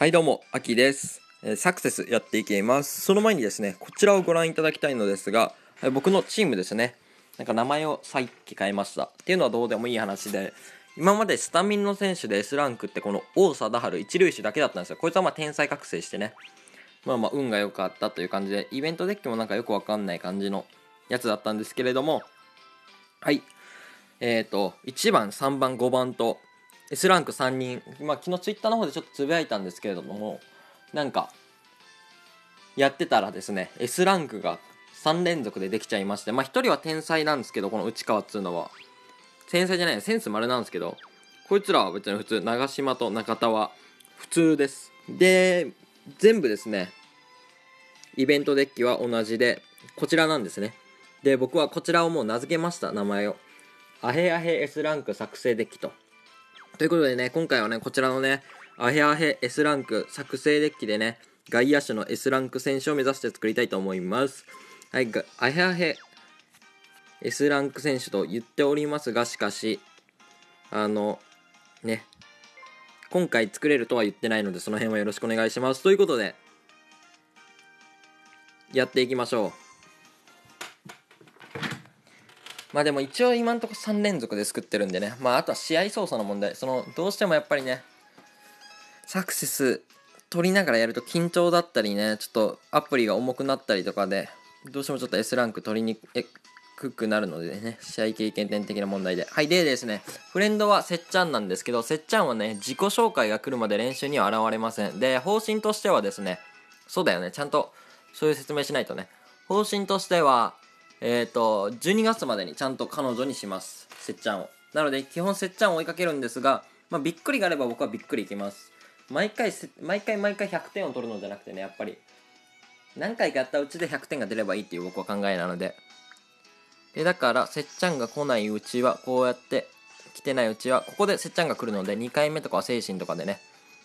はいどうも、アキです。サクセスやっていきます。その前にですね、こちらをご覧いただきたいのですが、僕のチームですね、なんか名前をさっき変えました。っていうのはどうでもいい話で、今までスタミンの選手で S ランクってこの王貞治一塁手だけだったんですよ。こいつは天才覚醒してね、運が良かったという感じで、イベントデッキもなんかよくわかんない感じのやつだったんですけれども、はい。1番、3番、5番と S ランク3人、昨日ツイッターの方でちょっとつぶやいたんですけれども、なんかやってたらですね S ランクが3連続でできちゃいまして、1人は天才なんですけど、この内川っつうのは天才じゃない、センス丸なんですけど、こいつらは別に普通、長島と中田は普通です。で、全部ですねイベントデッキは同じでこちらなんですね。で、僕はこちらをもう名付けました。名前をアヘアヘ S ランク作成デッキということでね、今回はね、こちらのね、アヘアヘ S ランク作成デッキでね、外野手の S ランク選手を目指して作りたいと思います。はい、アヘアヘ S ランク選手と言っておりますが、しかし、ね、今回作れるとは言ってないので、その辺はよろしくお願いします。ということで、やっていきましょう。でも一応今んとこ3連続で作ってるんでね、あとは試合操作の問題、どうしてもやっぱりね、サクセス取りながらやると緊張だったりね、ちょっとアプリが重くなったりとかで、どうしてもちょっと S ランク取りにくくなるのでね、試合経験点的な問題で。はい、でですね、フレンドはせっちゃんなんですけど、せっちゃんはね、自己紹介が来るまで練習には現れません。で、方針としてはですね、そうだよね、ちゃんとそういう説明しないとね。方針としては、12月までにちゃんと彼女にします、せっちゃんを。なので、基本せっちゃんを追いかけるんですが、びっくりがあれば僕はびっくりいきます。毎回100点を取るのじゃなくてね、やっぱり何回かやったうちで100点が出ればいいっていう僕は考えなので、だからせっちゃんが来ないうちはこうやって、来てないうちはここでせっちゃんが来るので、2回目とかは精神とかでね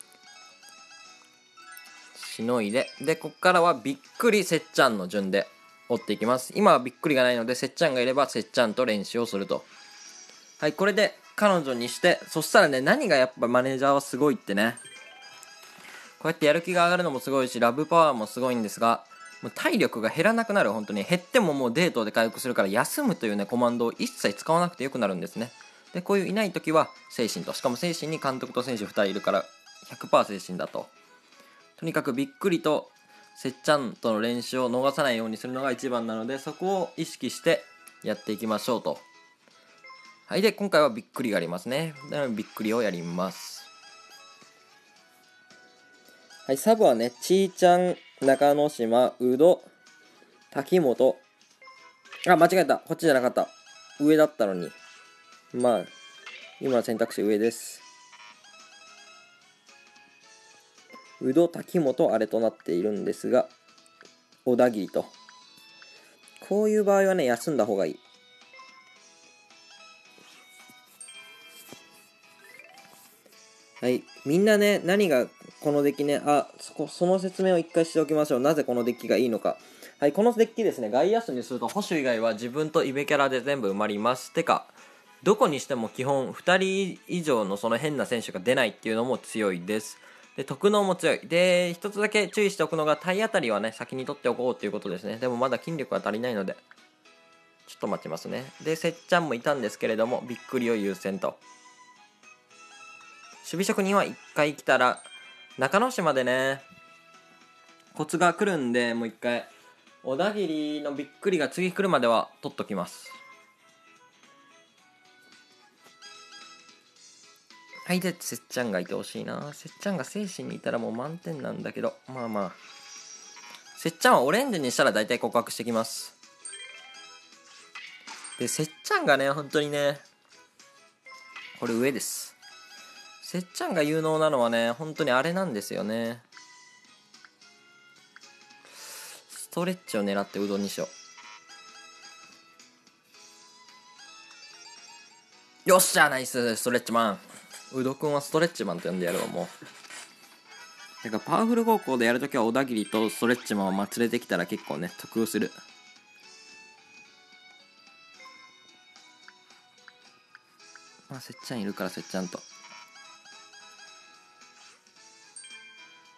しのいで、こっからはびっくりせっちゃんの順で追っていきます。今はびっくりがないので、せっちゃんがいればせっちゃんと練習をすると。はい、これで彼女にして、そしたらね、何がやっぱマネージャーはすごいってね、こうやってやる気が上がるのもすごいし、ラブパワーもすごいんですが、もう体力が減らなくなる。本当に減ってももうデートで回復するから、休むというねコマンドを一切使わなくてよくなるんですね。で、こういういない時は精神と、しかも精神に監督と選手2人いるから 100% 精神だと。とにかくびっくりとせっちゃんとの練習を逃さないようにするのが一番なので、そこを意識してやっていきましょうと。はい、で今回はびっくりがありますね。なのでびっくりをやります。はい、サブはね、ちーちゃん、中之島、うど、滝本。あ、間違えた。こっちじゃなかった。上だったのに。今の選択肢上です。うど、滝本、あれとなっているんですが、小田切と。こういう場合はね、休んだ方がいい。はい。みんなね、何がこのデッキね、その説明を一回しておきましょう。なぜこのデッキがいいのか。はい、このデッキですね、外野手にすると保守以外は自分とイベキャラで全部埋まります。てか、どこにしても基本2人以上のその変な選手が出ないっていうのも強いです。で、特能も強い。で、一つだけ注意しておくのが、体当たりはね、先に取っておこうっていうことですね。でもまだ筋力が足りないので、ちょっと待ちますね。で、せっちゃんもいたんですけれども、びっくりを優先と。守備職人は1回来たら、中之島でね、コツが来るんで、もう1回、小田切のびっくりが次来るまでは取っときます。はい、で、せっちゃんがいてほしいな。せっちゃんが精神にいたらもう満点なんだけど、せっちゃんはオレンジにしたら大体告白してきます。で、せっちゃんがね、本当にね、これ上です。せっちゃんが有能なのはね、本当にあれなんですよね。ストレッチを狙ってうどんにしよう。よっしゃ、ナイス、ストレッチマン。うどくんはストレッチマンと呼んでやるわ、もう。てか、パワフル高校でやるときは小田切とストレッチマンを連れてきたら結構ね、得する。せっちゃんいるから、せっちゃんと。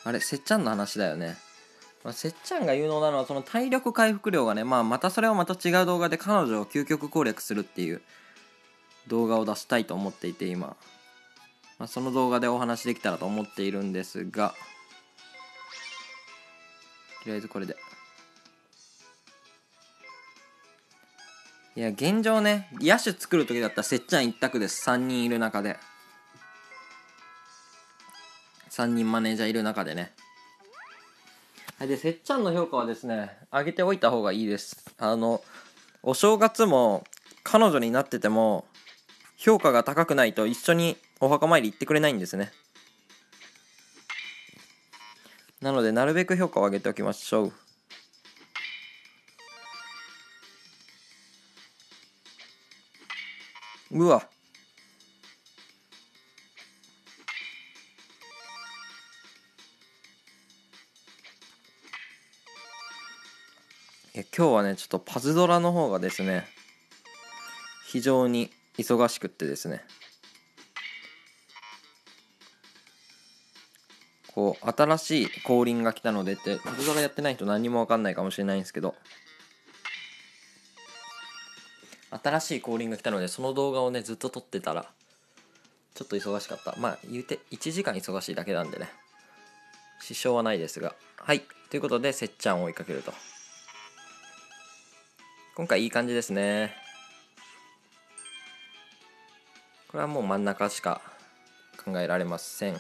あれせっちゃんの話だよね。せっちゃんが有能なのはその体力回復量がね、またそれをまた違う動画で彼女を究極攻略するっていう動画を出したいと思っていて今、その動画でお話できたらと思っているんですが、とりあえずこれで。いや現状ね、野手作る時だったらせっちゃん一択です。3人いる中で、3人マネージャーいる中でね。はい、でせっちゃんの評価はですね、上げておいた方がいいです。お正月も彼女になってても評価が高くないと一緒にお墓参り行ってくれないんですね。なのでなるべく評価を上げておきましょう。うわ、今日はねちょっとパズドラの方がですね非常に忙しくってですね、こう新しい降臨が来たのでって、パズドラやってない人何も分かんないかもしれないんですけど、新しい降臨が来たのでその動画をねずっと撮ってたらちょっと忙しかった。言うて1時間忙しいだけなんでね、支障はないですが。はい、ということでせっちゃんを追いかけると。今回いい感じですね。これはもう真ん中しか考えられません。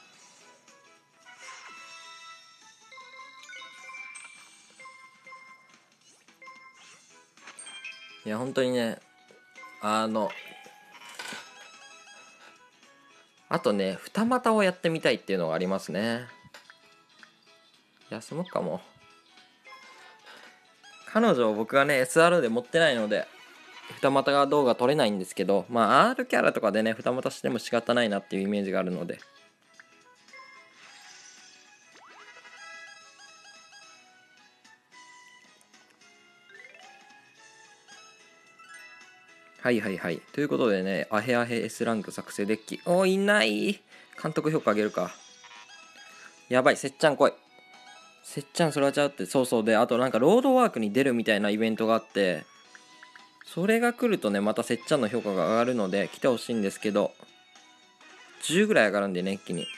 いや本当にね、あとね二股をやってみたいっていうのがありますね。休もうかも。彼女を僕がね SR で持ってないので二股が動画撮れないんですけど、R キャラとかでね二股しても仕方ないなっていうイメージがあるので。はいはいはい、ということでね、アヘアヘ S ランク作成デッキ、いない。監督評価上げるか。やばい、せっちゃん来い。せっちゃんそれはちゃうって。そうそう。であとなんかロードワークに出るみたいなイベントがあって、それが来るとねまたせっちゃんの評価が上がるので来てほしいんですけど、10ぐらい上がるんでね一気に。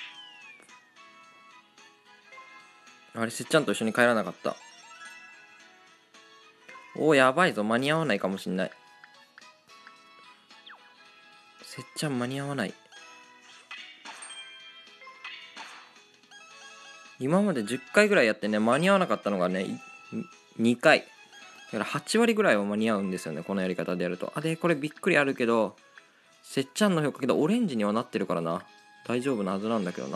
あれせっちゃんと一緒に帰らなかった。やばいぞ、間に合わないかもしんない。せっちゃん間に合わない。今まで10回ぐらいやってね間に合わなかったのがね2回だから8割ぐらいは間に合うんですよね、このやり方でやると。でこれびっくりあるけど、せっちゃんの評価けどオレンジにはなってるからな、大丈夫なはずなんだけどな。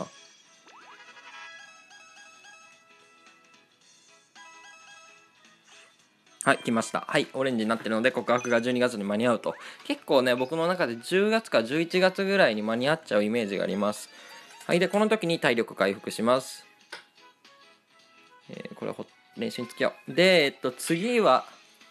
はい、来ました。はい、オレンジになってるので告白が12月に間に合うと。結構ね僕の中で10月か11月ぐらいに間に合っちゃうイメージがあります。はい、でこの時に体力回復します。これ練習につきよう。で次は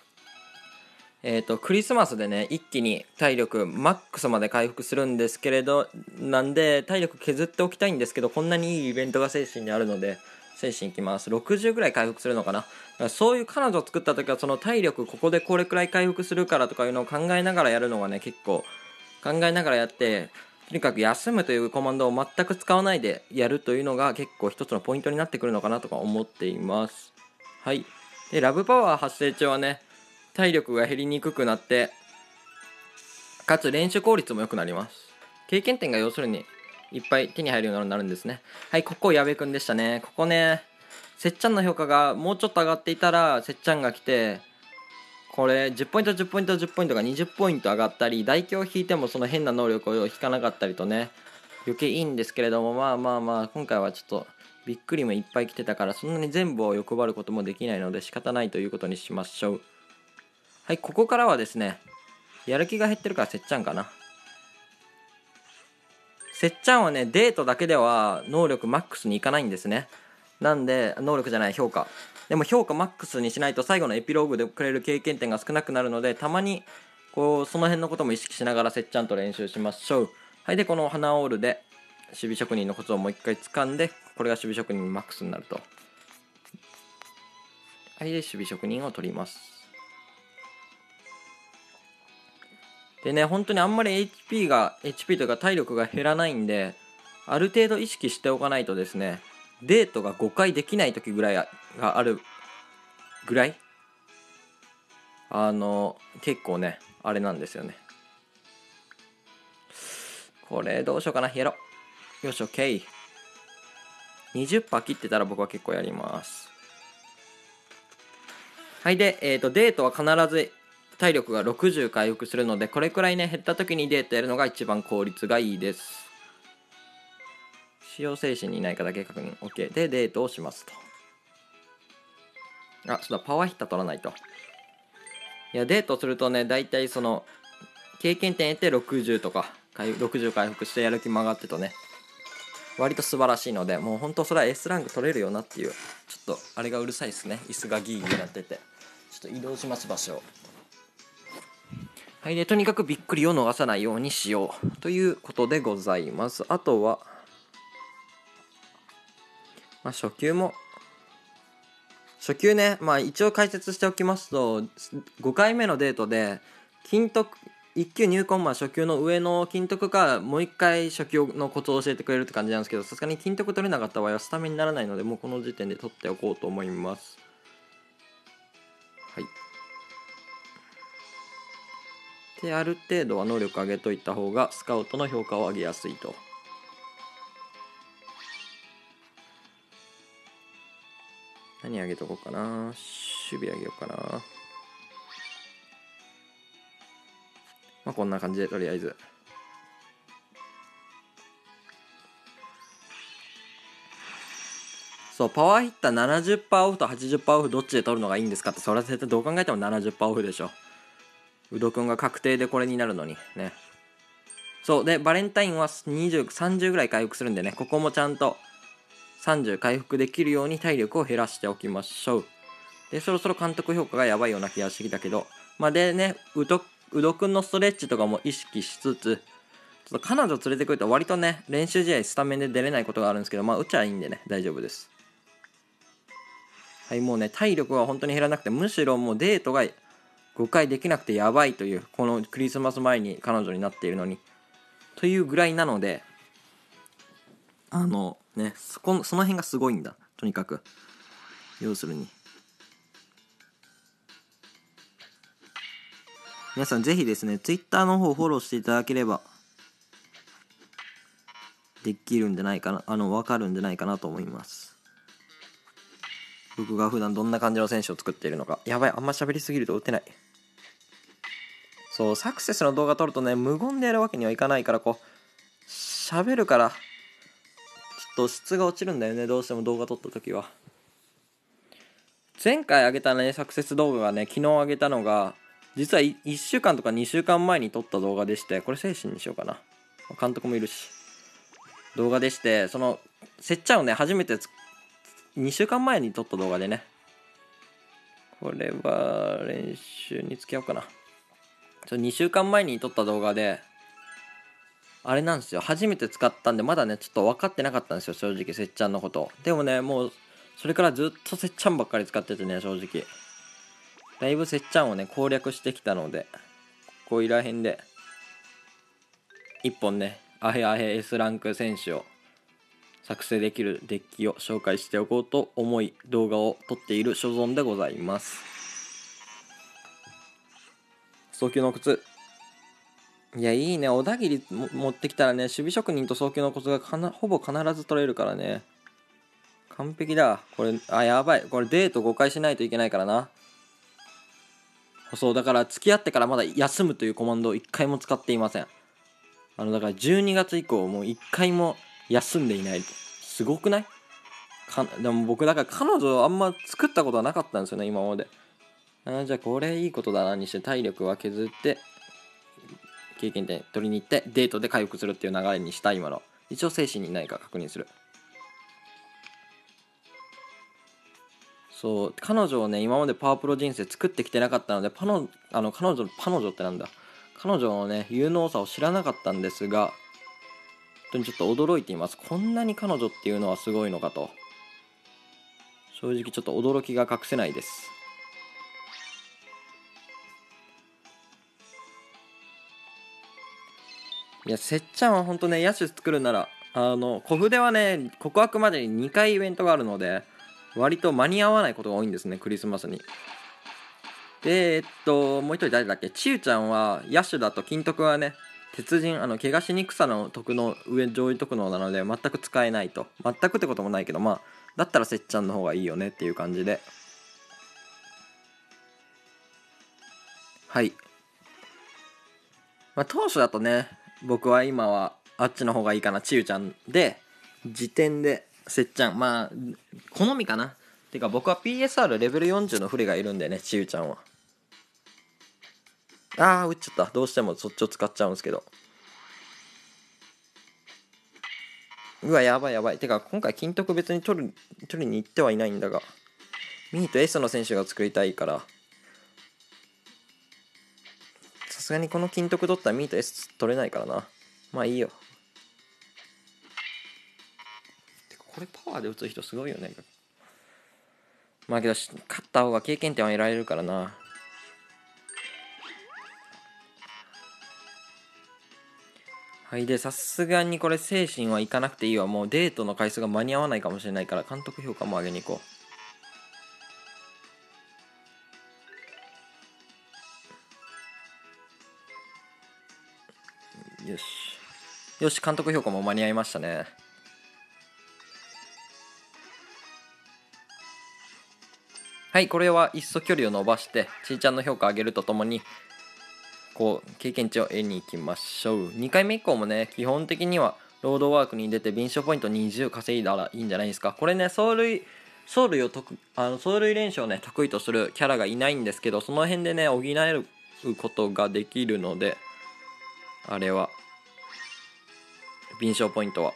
クリスマスでね一気に体力マックスまで回復するんですけれど、なんで体力削っておきたいんですけど、こんなにいいイベントが精神にあるので精神いきます。60ぐらい回復するのかな。だからそういう彼女を作った時はその体力ここでこれくらい回復するからとかいうのを考えながらやるのがね、結構考えながらやって、とにかく休むというコマンドを全く使わないでやるというのが結構一つのポイントになってくるのかなとか思っています。はい。でラブパワー発生中はね体力が減りにくくなって、かつ練習効率も良くなります。経験点が要するにいっぱい手に入るようになるんですね。はい、ここ矢部くんでしたね。ここねせっちゃんの評価がもうちょっと上がっていたらせっちゃんが来て、これ10ポイント10ポイント10ポイントが20ポイント上がったり、代表を引いてもその変な能力を引かなかったりとね余計いいんですけれども、今回はちょっとびっくりもいっぱい来てたからそんなに全部を欲張ることもできないので仕方ないということにしましょう。はい、ここからはですねやる気が減ってるからせっちゃんかな。せっちゃんはねデートだけでは能力マックスにいかないんですね。なんで能力じゃない評価でも評価マックスにしないと最後のエピローグでくれる経験点が少なくなるので、たまにこうその辺のことも意識しながらせっちゃんと練習しましょう。はい、でこの花オールで守備職人のコツをもう一回掴んで、これが守備職人マックスになると。はい、で守備職人を取ります。でね、本当にあんまり HP というか体力が減らないんで、ある程度意識しておかないとですね、デートが5回できない時ぐらいがあるぐらい、結構ね、あれなんですよね。これどうしようかな、やろう。よし、OK。20% 切ってたら僕は結構やります。はい、で、デートは必ず体力が60回復するので、これくらいね、減った時にデートやるのが一番効率がいいです。使用精神にいないかだけ確認。OK。で、デートをしますと。あ、そうだ、パワーヒッター取らないと。いや、デートするとね、だいたいその、経験点得て60とか、60回復してやる気も上がってとね、割と素晴らしいので、もうほんとそれは S ランク取れるよなっていう、ちょっとあれがうるさいですね。椅子がギーギーなってて。ちょっと移動します、場所を。はい、でとにかくびっくりを逃さないようにしようということでございます。あとは、初級ね、一応解説しておきますと、5回目のデートで金徳1級入魂初級の上の金徳がもう1回初級のコツを教えてくれるって感じなんですけど、さすがに金徳取れなかった場合はスタメにならないので、もうこの時点で取っておこうと思います。はい。で、ある程度は能力上げといた方がスカウトの評価を上げやすいと。何上げとこうかな。守備上げようかな。こんな感じでとりあえず。そう、パワーヒッター 70% オフと 80% オフどっちで取るのがいいんですかって、それは絶対どう考えても 70% オフでしょ。うどくんが確定でこれになるのにね。そうで、バレンタインは20、30ぐらい回復するんでね、ここもちゃんと30回復できるように体力を減らしておきましょう。で、そろそろ監督評価がやばいような気がしてきたけど、でね、うどくんのストレッチとかも意識しつつ、ちょっと彼女連れてくると割とね、練習試合スタメンで出れないことがあるんですけど、打っちゃいいんでね、大丈夫です。はい、もうね、体力は本当に減らなくて、むしろもうデートが5回できなくてやばいという、このクリスマス前に彼女になっているのに、というぐらいなので、その辺がすごいんだ、とにかく。要するに。皆さんぜひですね、Twitter の方をフォローしていただければ、できるんじゃないかな、わかるんじゃないかなと思います。僕が普段どんな感じの選手を作っているのか。やばい、あんま喋りすぎると打てない。そう、サクセスの動画撮るとね、無言でやるわけにはいかないから、喋るから、ちょっと質が落ちるんだよね、どうしても動画撮った時は。前回上げたね、サクセス動画がね、昨日上げたのが、実は1週間とか2週間前に撮った動画でして、これ精神にしようかな。監督もいるし。動画でして、せっちゃんをね、初めて2週間前に撮った動画でね、これは練習に付き合おうかな。2週間前に撮った動画で、あれなんですよ、初めて使ったんでまだねちょっと分かってなかったんですよ、正直せっちゃんのこと。でもね、もうそれからずっとせっちゃんばっかり使っててね、正直だいぶせっちゃんをね攻略してきたので、ここいらへんで1本ねアヘアヘ S ランク選手を作成できるデッキを紹介しておこうと思い動画を撮っている所存でございます。早球のコツ、いや、いいね。小田切持ってきたらね、守備職人と早球のコツがほぼ必ず取れるからね。完璧だ。これ、やばい。これデート5回しないといけないからな。そう、だから付き合ってからまだ休むというコマンドを1回も使っていません。だから12月以降もう1回も休んでいない。すごくない？でも僕だから彼女あんま作ったことはなかったんですよね、今まで。じゃあこれいいことだなにして体力は削って経験点取りに行ってデートで回復するっていう流れにした今の。一応精神にないか確認する。そう、彼女をね今までパワープロ人生作ってきてなかったので、彼女ってなんだ、彼女のね有能さを知らなかったんですが、 当にちょっと驚いています。こんなに彼女っていうのはすごいのかと。正直ちょっと驚きが隠せないです。いや、せっちゃんは本当ね、野手作るなら、小筆はね、告白までに2回イベントがあるので、割と間に合わないことが多いんですね、クリスマスに。で、もう一人誰だっけ、ちゆちゃんは野手だと金徳はね、鉄人、怪我しにくさの徳の上上位特能なので、全く使えないと。全くってこともないけど、まあ、だったらせっちゃんの方がいいよねっていう感じで。はい。まあ、当初だとね、僕は今はあっちの方がいいかな、ちゆちゃんで、時点でせっちゃん、まあ、好みかな。てか僕は PSR レベル40のフレがいるんでね、ちゆちゃんは。打っちゃった。どうしてもそっちを使っちゃうんですけど。うわ、やばいやばい。てか今回金徳別に取りに行ってはいないんだが、ミーと S の選手が作りたいから、さすがにこの金徳取ったらミーと S 取れないからな。まあいいよ。てかこれパワーで打つ人すごいよね。まあけど勝った方が経験点は得られるからな。はい。でさすがにこれ精神はいかなくていいわ。もうデートの回数が間に合わないかもしれないから監督評価も上げに行こう。よしよし、監督評価も間に合いましたね。はい。これはいっそ距離を伸ばしてちーちゃんの評価上げるとともにこう経験値を得に行きましょう。2回目以降もね、基本的にはロードワークに出て敏捷ポイント20稼いだらいいんじゃないですか。これね、走塁練習をね得意とするキャラがいないんですけど、その辺でね補えることができるので、あれは敏捷ポイントは。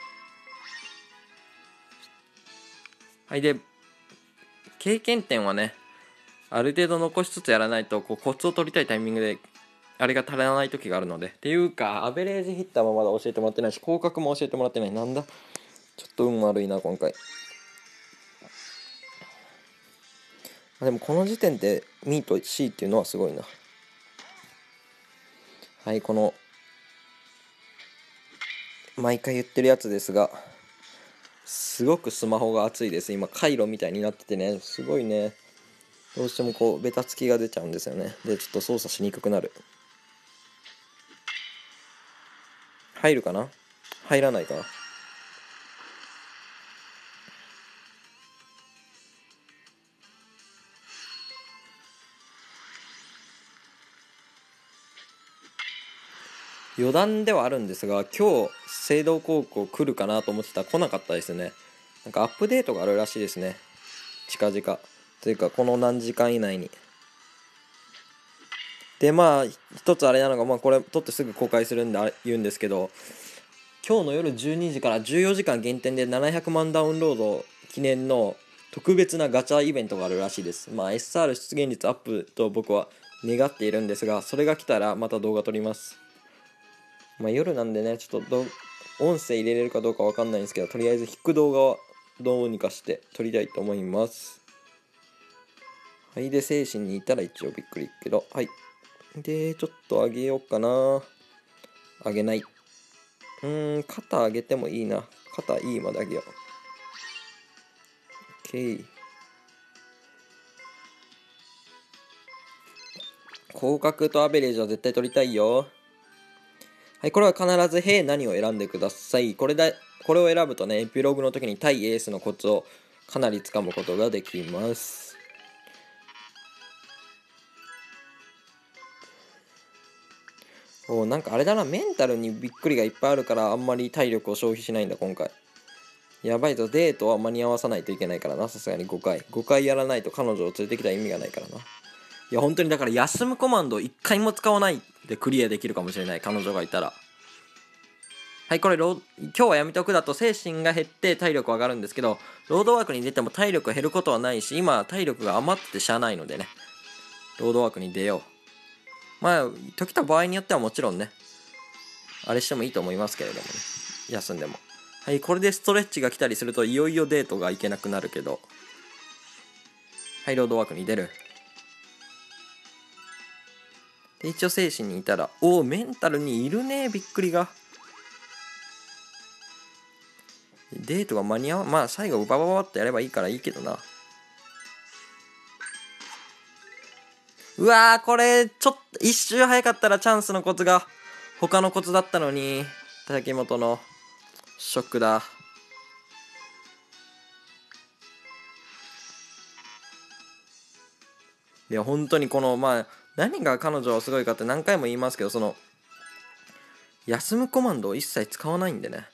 はい。で経験点はね、ある程度残しつつやらないとこうコツを取りたいタイミングであれが足らない時があるので。っていうかアベレージヒッターもまだ教えてもらってないし、広角も教えてもらってない。なんだ、ちょっと運悪いな今回。でもこの時点でミーと C っていうのはすごいな。はい。この毎回言ってるやつですが、すごくスマホが熱いです。今回路みたいになっててね、すごいね、どうしてもこうベタつきが出ちゃうんですよね。でちょっと操作しにくくなる。入るかな、入らないかな。余談ではあるんですが、今日聖堂高校来るかなと思ってたら来なかったですね。なんかアップデートがあるらしいですね、近々。というかこの何時間以内に。でまあ一つあれなのが、これ撮ってすぐ公開するんで言うんですけど、今日の夜12時から14時間限定で700万ダウンロード記念の特別なガチャイベントがあるらしいです。SR 出現率アップと僕は願っているんですが、それが来たらまた動画撮ります。夜なんでね、ちょっと音声入れれるかどうかわかんないんですけど、とりあえず引く動画はどうにかして撮りたいと思います。はい。で精神にいたら一応びっくりけど、はい。でちょっと上げようかな。上げない。肩上げてもいいな。肩いいまで上げよう。OK。広角とアベレージは絶対取りたいよ。はい。これは必ず「へ」何を選んでください。これを選ぶとね、エピローグの時に対エースのコツをかなりつかむことができます。なんかあれだな、メンタルにびっくりがいっぱいあるからあんまり体力を消費しないんだ今回。やばいぞ。デートは間に合わさないといけないからな。さすがに5回やらないと彼女を連れてきたら意味がないからな。いや本当にだから休むコマンドを1回も使わないでクリアできるかもしれない、彼女がいたら。はい。これ今日はやめておくだと精神が減って体力上がるんですけど、ロードワークに出ても体力減ることはないし、今体力が余ってしゃあないのでね、ロードワークに出よう。時と場合によってはもちろんね、あれしてもいいと思いますけれどもね。 休んでも。はい、これでストレッチが来たりするといよいよデートが行けなくなるけど。はい、ロードワークに出る。で一応精神にいたら、おおメンタルにいるね。びっくりが。デートが間に合わまあ最後ババババッとやればいいからいいけどな。うわー、これちょっと一周早かったらチャンスのコツが他のコツだったのに。竹本のショックだ。いや本当にこの何が彼女はすごいかって何回も言いますけど、その休むコマンドを一切使わないんでね、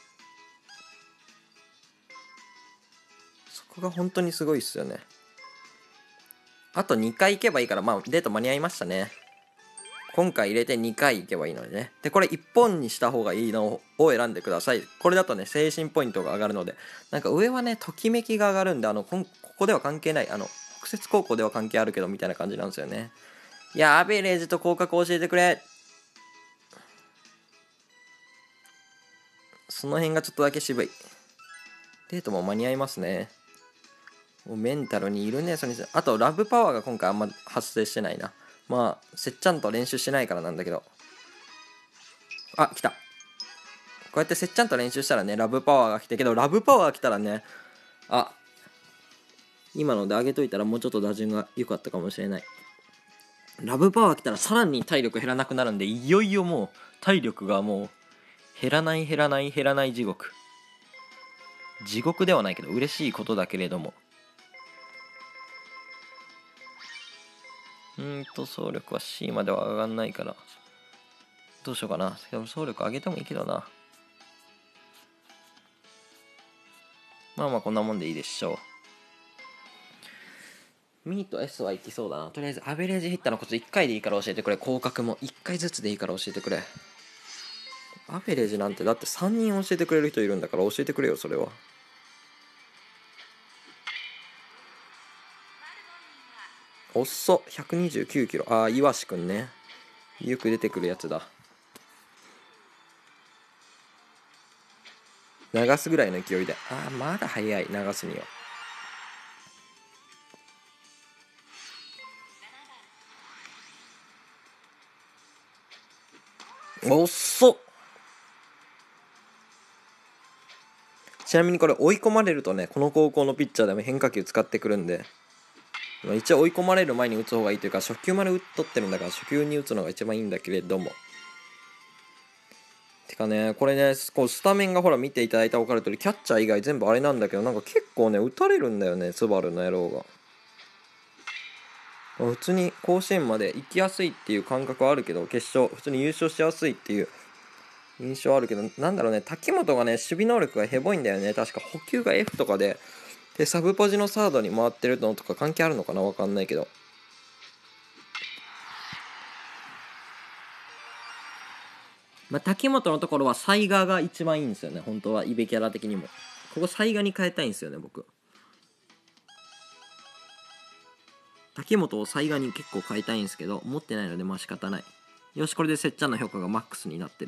そこが本当にすごいっすよね。あと2回行けばいいから、デート間に合いましたね。今回入れて2回行けばいいのでね。でこれ1本にした方がいいのを選んでください。これだとね精神ポイントが上がるので、なんか上はねときめきが上がるんで、ここでは関係ない、北摂高校では関係あるけどみたいな感じなんですよね。いやアベレージと降格教えてくれ。その辺がちょっとだけ渋い。デートも間に合いますね。もうメンタルにいるね。それにあとラブパワーが今回あんま発生してないな。せっちゃんと練習してないからなんだけど。あ、来た。こうやってせっちゃんと練習したらねラブパワーが来て、けどラブパワーが来たらね、今ので上げといたらもうちょっと打順が良かったかもしれない。ラブパワー来たらさらに体力減らなくなるんで、いよいよもう体力がもう減らない地獄。地獄ではないけど嬉しいことだけれども。総力は C までは上がんないからどうしようかな。でも総力上げてもいいけどな。こんなもんでいいでしょう。ミーと S はいきそうだな。とりあえずアベレージヒッターのコツ1回でいいから教えてくれ。降格も1回ずつでいいから教えてくれ。アベレージなんてだって3人教えてくれる人いるんだから教えてくれよ。それはおっそ129キロ。岩志くんね、よく出てくるやつだ。流すぐらいの勢いで。まだ早い、流すには。おっそ。ちなみにこれ追い込まれるとね、この高校のピッチャーでも変化球使ってくるんで、一応追い込まれる前に打つ方がいいというか、初球まで打っとってるんだから初球に打つのが一番いいんだけれども。てかね、これね、こうスタメンがほら見ていただいたら分かる通り、キャッチャー以外全部あれなんだけど、なんか結構ね打たれるんだよね、スバルの野郎が。普通に甲子園まで行きやすいっていう感覚はあるけど、決勝普通に優勝しやすいっていう印象あるけど、なんだろうね、滝本がね守備能力がヘボいんだよね。確か補給が F とかでサブポジのサードに回ってるのとか関係あるのかな、分かんないけど。滝本のところはサイガーが一番いいんですよね、本当は。イベキャラ的にもここサイガーに変えたいんですよね、僕。滝本をサイガーに結構変えたいんですけど、持ってないので仕方ない。よし、これでせっちゃんの評価がマックスになってる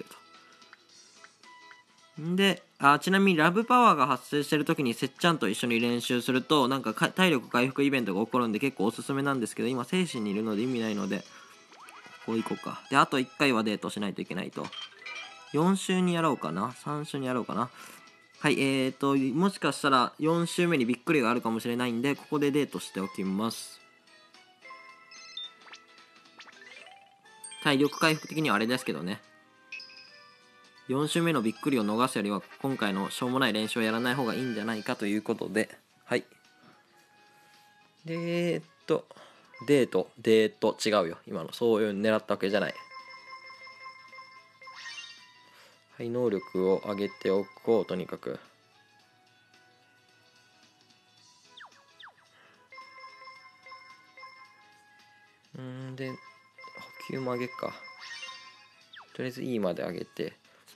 と。で、ちなみにラブパワーが発生してる時にせっちゃんと一緒に練習するとなんか体力回復イベントが起こるんで結構おすすめなんですけど、今精神にいるので意味ないのでこういこうか。であと1回はデートしないといけないと。4週にやろうかな、3週にやろうかな。はい、もしかしたら4週目にびっくりがあるかもしれないんで、ここでデートしておきます。体力回復的にはあれですけどね、4週目のびっくりを逃すよりは今回のしょうもない練習をやらない方がいいんじゃないかということで、はい。デート違うよ、今のそういう狙ったわけじゃない。はい、能力を上げておこう。とにかくで補給も上げっか。とりあえず E まで上げて、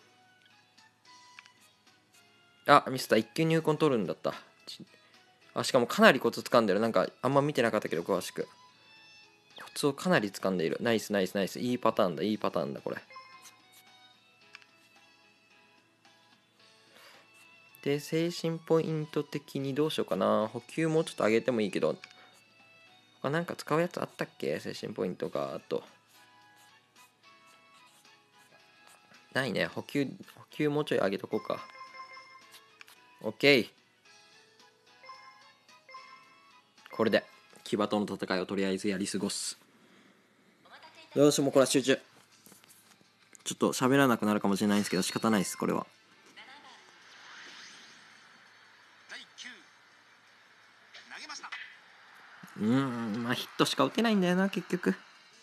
ミスった。一級入魂取るんだった。しかもかなりコツ掴んでる。なんかあんま見てなかったけど詳しくコツをかなり掴んでいる。ナイスナイスナイス。いいパターンだこれ。 で精神ポイント的にどうしようかな。補給もうちょっと上げてもいいけど、なんか使うやつあったっけ、精神ポイントが。あとないね。補給もうちょい上げとこうか。 OK。 これで騎馬との戦いをとりあえずやり過ごす。よし、もうこれは集中。ちょっと喋らなくなるかもしれないんですけど仕方ないです、これは。まあヒットしか打てないんだよな結局。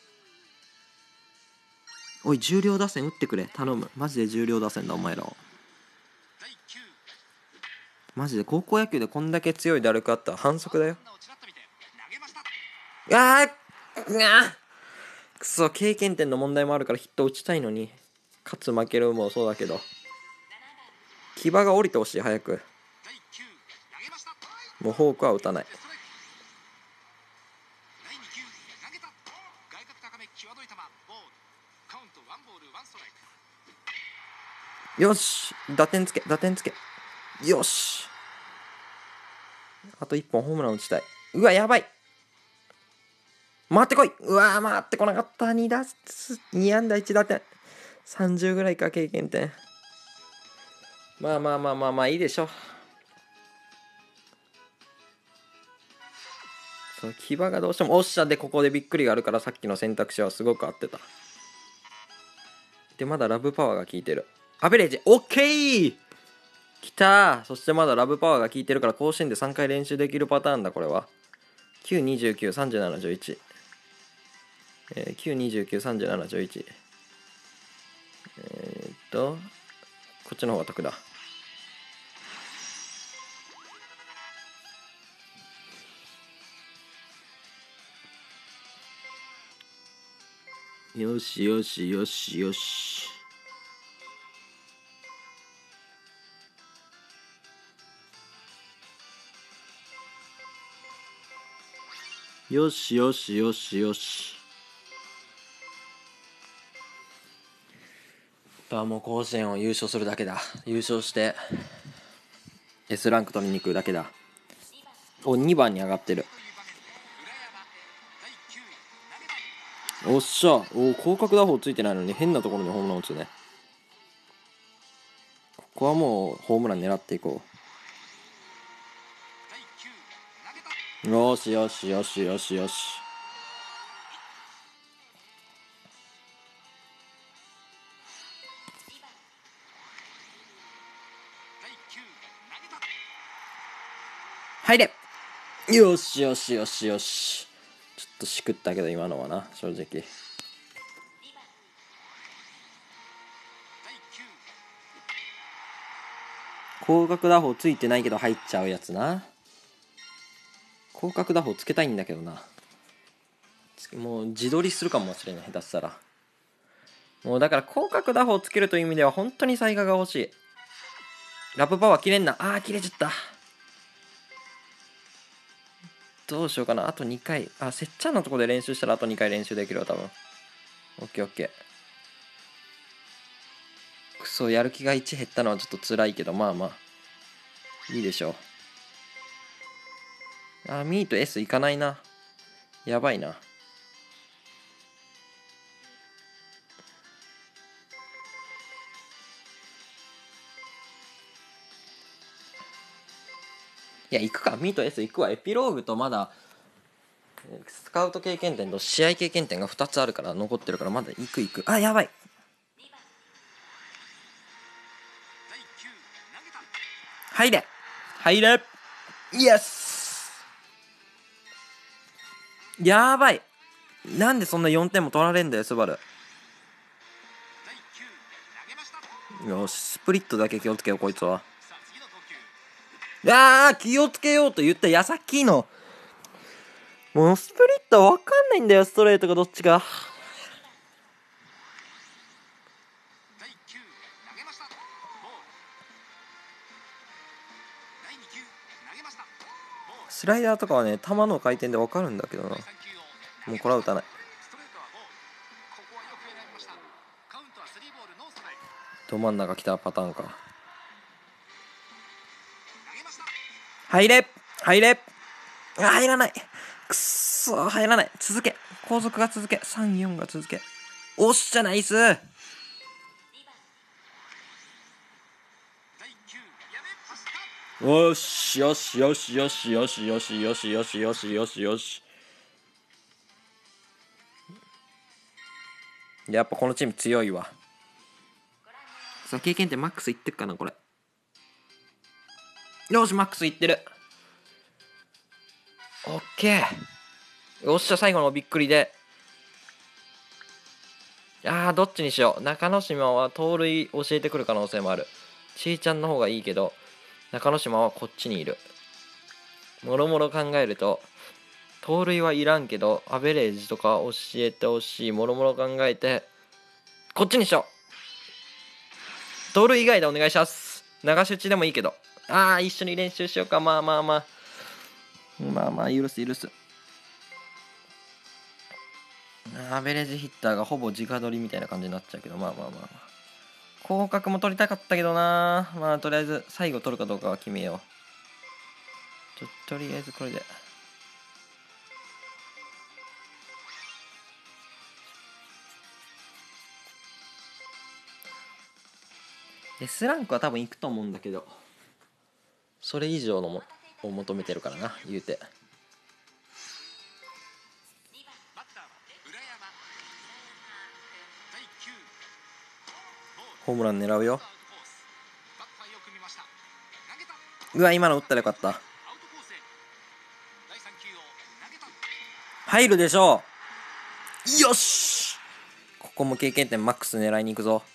おい、重量打線打ってくれ、頼む。マジで重量打線だお前らは。マジで高校野球でこんだけ強い打力あったら反則だよ。くそ、経験点の問題もあるからヒット打ちたいのに、勝つ負けるもそうだけど、騎馬が降りてほしい早く。もうフォークは打たない。よし、打点つけ。よし、あと1本ホームラン打ちたい。うわ、やばい。回ってこい。うわ、回ってこなかった。2安打1打点。30ぐらいか、経験点。まあいいでしょ。そう、騎馬がどうしてもおっしゃで、ここでびっくりがあるから、さっきの選択肢はすごく合ってた。で、まだラブパワーが効いてる。アベレージ、オッケー。きたー。そしてまだラブパワーが効いてるから、甲子園で3回練習できるパターンだ、これは。9、29、37、11。9、29、37、11。こっちの方が得だ。よし。よし。よし。よし。もう甲子園を優勝するだけだ。優勝して S ランク取りに行くだけだ。2番に上がってる。おっしゃ。広角打法ついてないのに変なところにホームラン打つね。ここはもうホームラン狙っていこう。よし。入れ。よし。ちょっとしくったけど今のはな、正直。広角打法ついてないけど入っちゃうやつな。広角打法つけたいんだけどな。もう自撮りするかもしれない、下手したら。もうだから広角打法つけるという意味では本当に才華が欲しい。ラブパワー切れんな。切れちゃった。どうしようかな。あと2回。せっちゃんのとこで練習したらあと2回練習できるわ、多分。オッケー。くそ、やる気が1減ったのはちょっと辛いけど、まあ。いいでしょう。ミート S いかないな。やばいな。いや、行くか。ミート S 行くわ。エピローグとまだ、スカウト経験点と試合経験点が2つあるから、残ってるから、まだ行く。やばい。入れ。イエス。やばい。なんでそんな4点も取られんだよ、スバル。よし、スプリットだけ気をつけよう、こいつは。気をつけようと言った矢先の。もうスプリットわかんないんだよ、ストレートがどっちか。スライダーとかはね、球の回転でわかるんだけどな。もうこれは打たない。ど真ん中来たパターンか。 入れ入れ。入らない。くっそ入らない。続け。後続が続け。3、4が続け。おっしゃ、ナイス。よしよしよしよしよしよしよしよしよしよしよし。やっぱこのチーム強いわ。さあ、経験点マックスいってるかなこれ。よし、マックスいってる。オッケー。よっしゃ、最後のびっくりで。どっちにしよう。中之島は盗塁教えてくる可能性もある。ちーちゃんの方がいいけど、中之島はこっちにいる。もろもろ考えると、盗塁はいらんけど、アベレージとか教えてほしい。もろもろ考えて、こっちにしよう。盗塁以外でお願いします。流し打ちでもいいけど。一緒に練習しようか。まあまあまあ。まあまあ、許す許す。アベレージヒッターがほぼ直取りみたいな感じになっちゃうけど、まあまあまあまあ。広角も取りたかったけどな。まあとりあえず最後取るかどうかは決めよう。とりあえずこれで。S ランクは多分いくと思うんだけど、それ以上のを求めてるからな、言うて。ホームラン狙うよ。うわ、今の打ったらよかった。入るでしょう。よし、ここも経験点マックス狙いに行くぞ。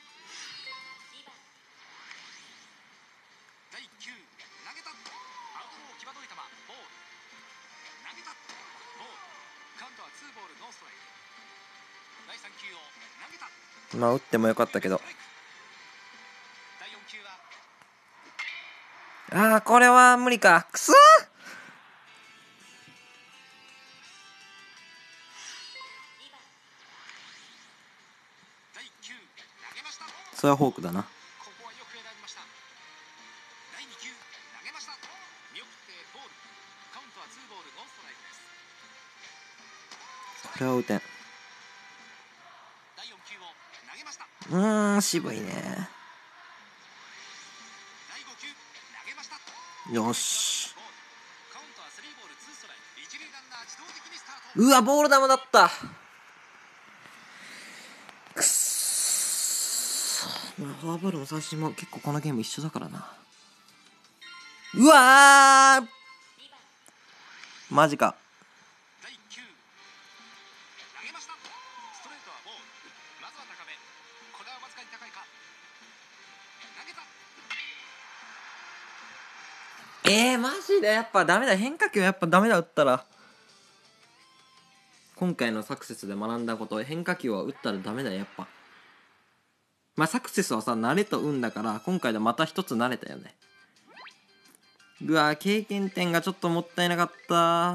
まあ打ってもよかったけど。これは無理か。くそー。それはフォークだな。これは打てん。渋いね。よし。うわ、ボール球だった。くっそ。まあフォアボールも三振も結構このゲーム一緒だからな。うわー、マジか。マジでやっぱダメだ。変化球やっぱダメだ。打ったら今回のサクセスで学んだこと、変化球は打ったらダメだ。やっぱまあサクセスはさ、慣れと運だから、今回でまた一つ慣れたよね。うわ、経験点がちょっともったいなかった。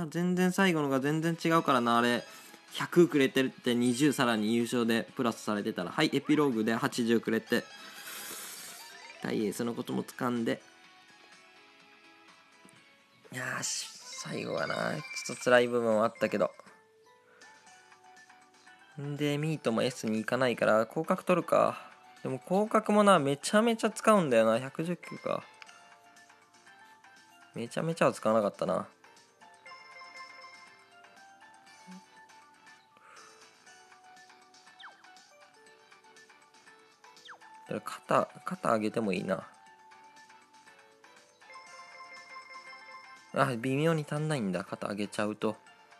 全然最後のが全然違うからな。あれ100くれてるって20さらに優勝でプラスされてたら、はい、エピローグで80くれて、大エースのことも掴んで、いやー最後はな、ちょっと辛い部分はあったけど。で、ミートも S に行かないから広角取るか。でも広角もな、めちゃめちゃ使うんだよな。119か。めちゃめちゃは使わなかったな。肩上げてもいいな。微妙に足んないんだ。肩上げちゃうと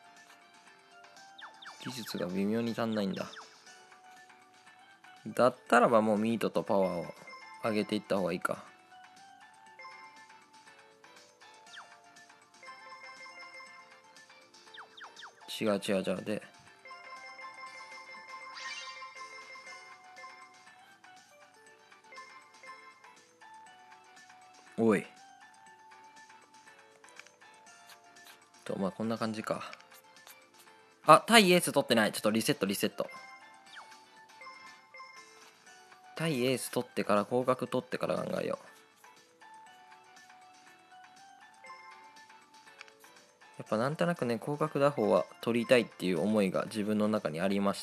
技術が微妙に足んないんだ。だったらばもうミートとパワーを上げていった方がいいか。違う違う違う。でおいまあこんな感じか。対エース取ってない。ちょっとリセット。対エース取ってから広角取ってから考えよやっぱなんとなくね、広角打法は取りたいっていう思いが自分の中にありまして、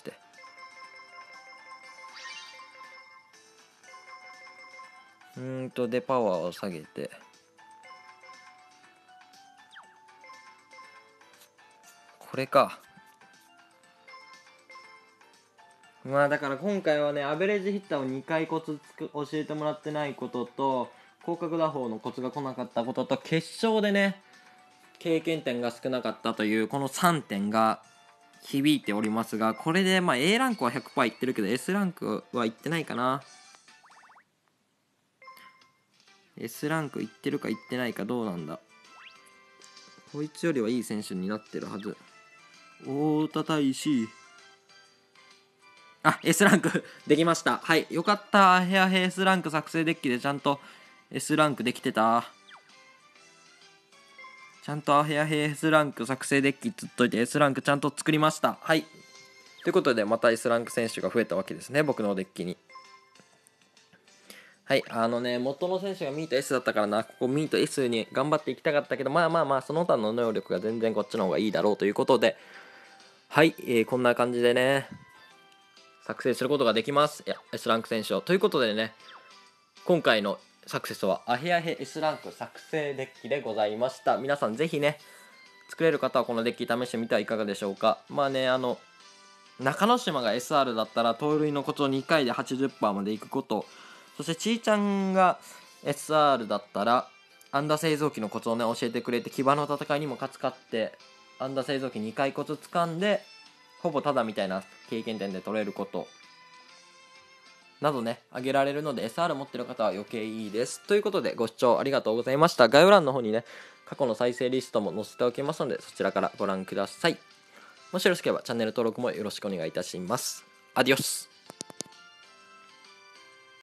でパワーを下げて、これか。まあだから今回はね、アベレージヒッターを2回コツ教えてもらってないことと、広角打法のコツが来なかったことと、決勝でね経験点が少なかったというこの3点が響いておりますが、これでまあ A ランクは 100% いってるけど S ランクはいってないかな。 S ランクいってるかいってないかどうなんだ。こいつよりはいい選手になってるはず。太田大使、あ、S ランクできました。はい、よかった。ヘアヘ S ランク作成デッキでちゃんと S ランクできてた。ちゃんとアヘアヘ S ランク作成デッキつっといて S ランクちゃんと作りました。はい、ということでまた S ランク選手が増えたわけですね、僕のデッキに。はい、元の選手がミート S だったからな、ここミート S に頑張っていきたかったけど、まあその他の能力が全然こっちの方がいいだろうということで、はい、こんな感じでね作成することができます。S ランク選手を。ということでね、今回のサクセスはアヘアヘ S ランク作成デッキでございました。皆さんぜひね、作れる方はこのデッキ試してみてはいかがでしょうか。まあね、中之島が SR だったら盗塁のコツを2回で 80% までいくこと、そしてちーちゃんが SR だったらアンダ製造機のコツをね教えてくれて、騎馬の戦いにも勝ってアンダ製造機2回コツ掴んでほぼタダみたいな経験点で取れることなどね挙げられるので、 SR 持ってる方は余計いいです。ということでご視聴ありがとうございました。概要欄の方にね過去の再生リストも載せておきますので、そちらからご覧ください。もしよろしければチャンネル登録もよろしくお願いいたします。アディオス。